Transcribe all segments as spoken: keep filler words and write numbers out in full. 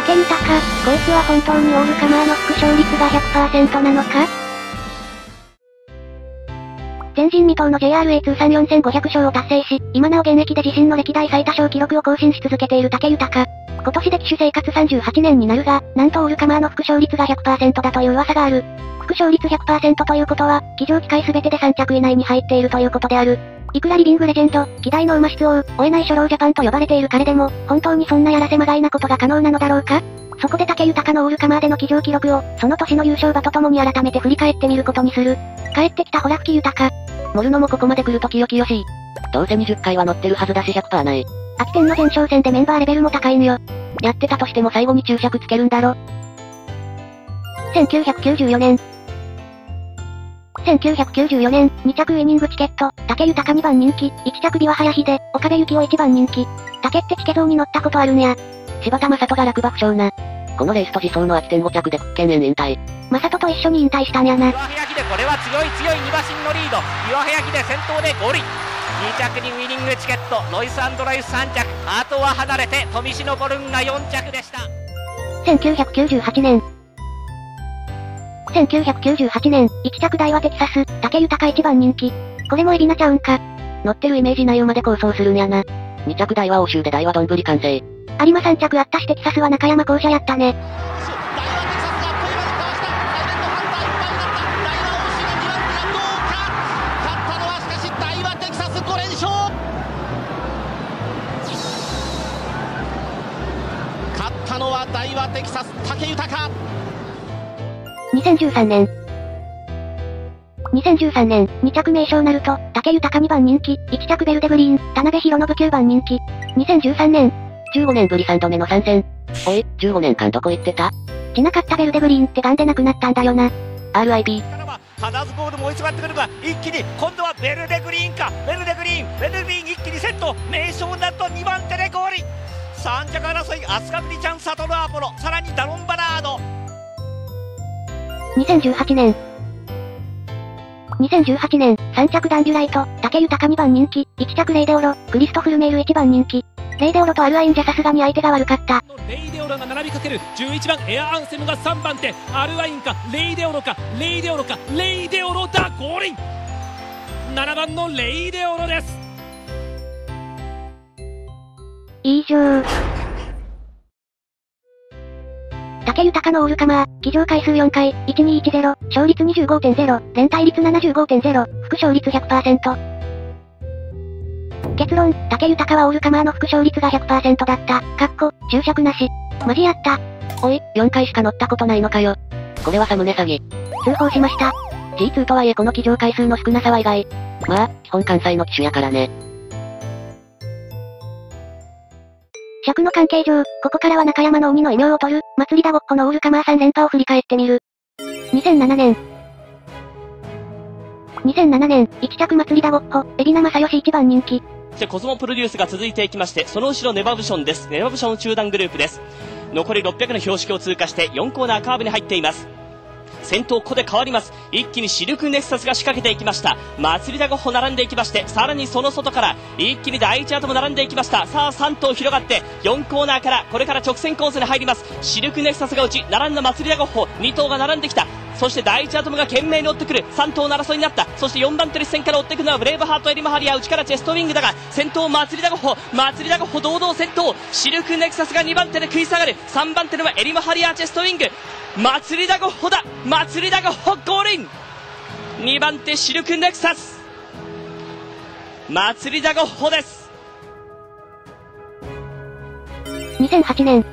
武豊、こいつは本当にオールカマーの副勝率が ひゃくパーセント なのか？前人未到の ジェイアールエー 通算よんせんごひゃく勝を達成し、今なお現役で自身の歴代最多勝記録を更新し続けている武豊。今年で騎手生活さんじゅうはちねんになるが、なんとオールカマーの副勝率が ひゃくパーセント だという噂がある。副勝率 ひゃくパーセント ということは、騎乗機会すべてでさん着以内に入っているということである。いくらリビングレジェンド、希代の馬質王、追えない初老ジャパンと呼ばれている彼でも、本当にそんなやらせまがいなことが可能なのだろうか？そこで武豊のオールカマーでの騎乗記録を、その年の優勝馬とともに改めて振り返ってみることにする。帰ってきたホラ吹豊。 乗るのもここまで来ると清々しい。どうせにじゅっかいは乗ってるはずだし ひゃくパーセント ない。 秋天の前哨戦でメンバーレベルも高いのよ。 やってたとしても最後に注釈つけるんだろ。 せんきゅうひゃくきゅうじゅうよねん。せんきゅうひゃくきゅうじゅうよねん、に着ウイニングチケット、武豊にばん人気、いち着琵琶早秀、岡部幸男いちばん人気。武ってチケゾーに乗ったことあるんや。 柴田正人が落馬負傷な。このレースと自走の秋天ご着で屈腱炎引退。 正人と一緒に引退したんやな。 岩早秀、これは強い強いに馬身のリード。岩早秀先頭でゴールイン。に着にウイニングチケット、ロイス&ライスさん着、あとは離れて富士のコルンがよん着でした。 せんきゅうひゃくきゅうじゅうはちねん。せんきゅうひゃくきゅうじゅうはちねん、いち着大和テキサス、武豊いちばん人気。これもエビナちゃうんか。 乗ってるイメージない馬で構想するんやな。に着大和欧州で大和どんぶり完成。 有馬さん着あったしテキサスは中山校舎やったね。 大和テキサス武豊。 にせんじゅうさんねん。にせんじゅうさんねん、に着名称なると、武豊にばん人気、いち着ベルデグリーン、田辺博信きゅうばん人気。にせんじゅうさんねん。 じゅうごねんぶりさんどめの参戦。おい、じゅうごねんかんどこ行ってた？ しなかったベルデグリーンってガンでなくなったんだよな。 アールアイピー。 ハザーズボールも追い詰まってくるが、一気に、今度はベルデグリーンか、ベルデグリーン、ベルデグリーン一気にセット、名称なんとにばん手でゴールイン。さん着争い、アスカブリちゃん、サトルアポロ、さらにダノンバラード。 にせんじゅうはちねん。にせんじゅうはちねん、さん着ダンデュライト、武豊にばん人気、いち着レイデオロ、クリストフルメールいちばん人気。レイデオロとアルアインじゃさすがに相手が悪かった。 レイデオロが並びかける、じゅういちばんエアアンセムがさんばん手、アルアインか、レイデオロか、レイデオロか、レイデオロだ、ゴールイン。ななばんのレイデオロです。 以上。武豊のオールカマー、騎乗回数よんかい、いちにいちゼロ、勝率 にじゅうごてんゼロ、連帯率 ななじゅうごてんゼロ、副勝率 ひゃくパーセント。結論、武豊はオールカマーの副勝率が ひゃくパーセント だった。かっこ、注釈なし。マジやった。 おい、よんかいしか乗ったことないのかよ。これはサムネ詐欺。 通報しました。 ジーツー とはいえこの騎乗回数の少なさは意外。まあ、基本関西の騎手やからね。 尺の関係上、ここからは中山の鬼の異名を取る、祭りだごっこのオールカマーさん連覇を振り返ってみる。にせんななねん。にせんななねん、いち着祭りだごっこ、海老名正義いちばん人気。 そしてコスモプロデュースが続いていきまして、その後ろネバブションです。ネバブション中段グループです。残りろっぴゃくの標識を通過してよんコーナーカーブに入っています。先頭ここで変わります。一気にシルクネクサスが仕掛けていきました。祭りだごっこ並んでいきまして、さらにその外から一気に第一アートも並んでいきました。さあさん頭広がってよんコーナーからこれから直線コースに入ります。シルクネクサスが内並んだ祭りだごっこ、に頭が並んできた。そして第一アトムが懸命に追ってくる。さん頭の争いになった。そしてよんばん手立線から追ってくるのはブレイブハート、エリマハリア、内からチェストウィングだが、先頭祭りだごっこ、祭りだごっこ堂々先頭。シルクネクサスがにばん手で食い下がる。さんばん手のはエリマハリア、チェストウィング。祭りだごっこだ、祭りだごっこゴールイン。にばん手シルクネクサス、祭りだごっこです。 にせんはちねん。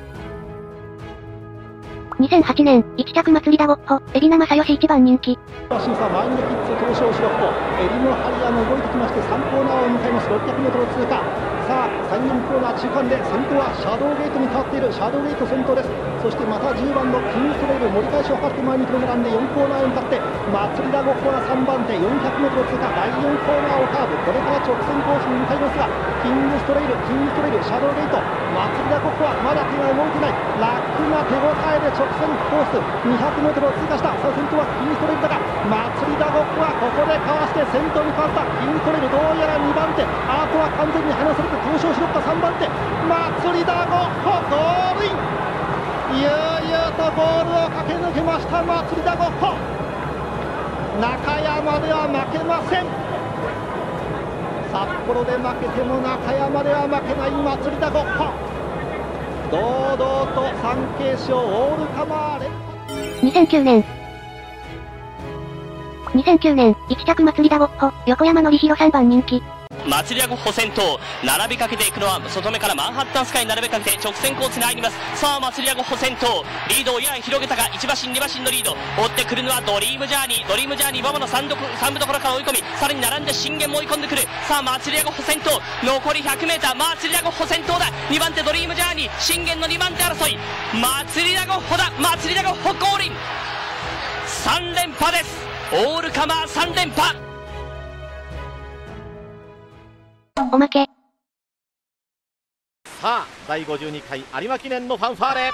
にせんはちねん、いち着祭りだごっこ、海老名正義いちばん人気。 審査マインドキッズ東証シロッポ、エリモハリアも動いてきましてさんコーナーを迎えます。ろっぴゃくメートル通過。さあさん、よんコーナー中間で先頭はシャドウゲートに変わっている。シャドウゲート先頭です。そしてまたじゅうばんのキングストレイル、盛り返しを図って前にプログラムでよんコーナーへ向かって祭りだごっこがさんばん手、よんひゃくメートル通過。だいよんコーナーをカーブ、これから直線コースに向かいますが、キングストレイル、キングストレイル、シャドウゲート、祭りだごっこはまだ手が動いてない。楽な手応えで直線コースにひゃくメートルを通過した。さあ先頭はキングストレイルだが、祭りだごっこはここでかわして先頭に変わった。キングストレイルどうやらにばん手、あとは完全に離されて東証シロッパさんばん手、祭りだごっこゴールイン。 悠々とゴールを駆け抜けました祭りだゴッホ。中山では負けません。札幌で負けても中山では負けない祭りだゴッホ。堂々と三景賞オールカマー連覇。 にせんきゅうねんにせんきゅうねんいち着祭りだゴッホ、横山典弘さんばん人気。 祭りだゴッホ先頭、並びかけていくのは外目からマンハッタンスカイに並べかけて直線コースに入ります。さあ祭りだゴッホ先頭、リードをやや広げたがいち馬身に馬身のリード、追ってくるのはドリームジャーニー。ドリームジャーニー馬場の三部どころから追い込み、さらに並んで信玄も追い込んでくる。さあ祭りだゴッホ先頭、残り ひゃくメーター、 祭りだゴッホ先頭だ。にばん手ドリームジャーニー、信玄のにばん手争い、祭りだゴッホだ。祭りだゴッホ降臨、さん連覇です。オールカマーさん連覇。 おまけ。 さあだいごじゅうにかい有馬記念のファンファーレ。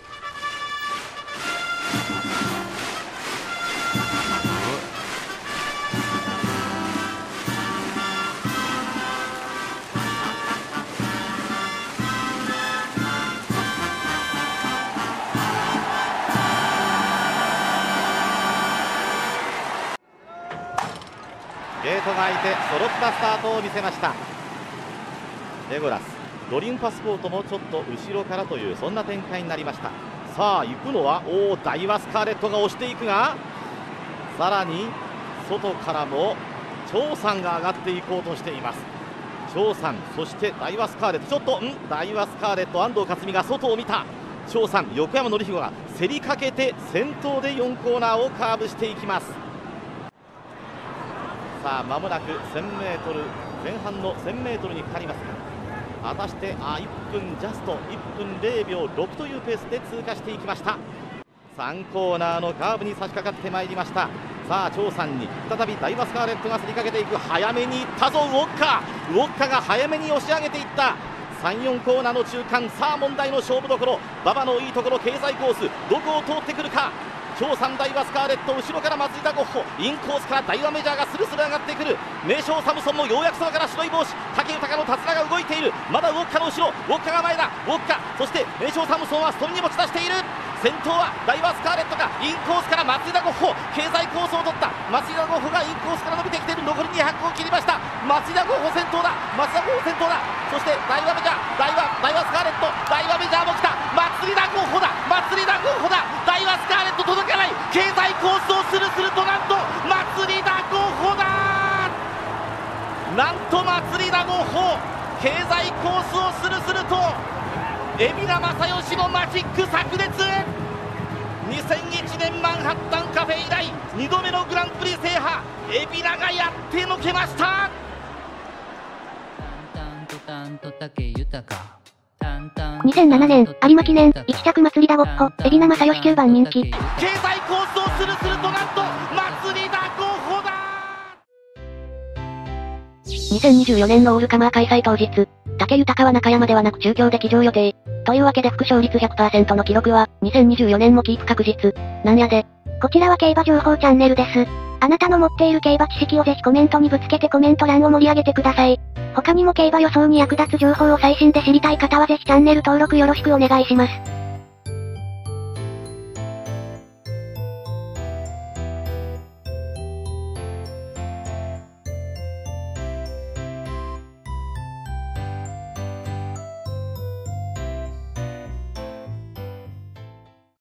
ゲートが開いて揃ったスタートを見せました。レゴラス、ドリームパスポートもちょっと後ろからというそんな展開になりました。さあ行くのはおお、ダイワスカーレットが押していくが、さらに外からも張さんが上がっていこうとしています。張さん、そしてダイワスカーレット、ちょっとんダイワスカーレット安藤克実が外を見た。張さん、横山典弘が競りかけて先頭でよんコーナーをカーブしていきます。さあ間もなく せんメートル、前半の せんメートルにかかりますが、果たしてあいっぷんジャストいっぷんぜろびょうろくというペースで通過していきました。さんコーナーのカーブに差し掛かってまいりました。さあ張さんに再びダイワスカーレットが競りかけていく。早めにいったぞウォッカー、ウォッカが早めに押し上げていった。さん、よんコーナーの中間、さあ問題の勝負どころ、馬場のいいところ経済コース、どこを通ってくるか。張さん、ダイワスカーレット、後ろから祭りだゴッホ、インコースからダイワメジャーがスルスル上がってくる。名将サムソンもようやく空から白い帽子、武豊の手綱が動いている。まだウォッカの後ろ、ウォッカが前だ、ウォッカ、そして名将サムソンはストンに持ち出している。先頭はダイワスカーレットがインコースから祭りだゴッホ、経済コースを取った。祭りだゴッホがインコースから伸びてきている。残りにひゃくを切りました。祭りだゴッホ先頭だ、祭りだゴッホ先頭だ。そしてダイワメジャー、ダイワダイワスカーレット、ダイワメジャーも来た。祭りだゴッホだ、祭りだゴッホだ。ダイワスカーレット届かない。経済コースをスルスルと、なんと祭りだゴッホだ。なんと祭りだゴッホ、経済コースをスルスルと、海老名正義のマジック炸裂。にせんいちねんマンハッタンカフェ以来にどめのグランプリ制覇、海老名がやってのけました。 にせんななねん有馬記念いち着祭りだゴッホ、海老名正義きゅうばん人気。 経済コースをスルスルと、なんと祭りだゴッホだ。 にせんにじゅうよねんのオールカマー開催当日、武豊は中山ではなく中京で騎乗予定。というわけで副勝率 ひゃくパーセント の記録は、にせんにじゅうよねんもキープ確実。なんやで。こちらは競馬情報チャンネルです。あなたの持っている競馬知識をぜひコメントにぶつけてコメント欄を盛り上げてください。他にも競馬予想に役立つ情報を最新で知りたい方はぜひチャンネル登録よろしくお願いします。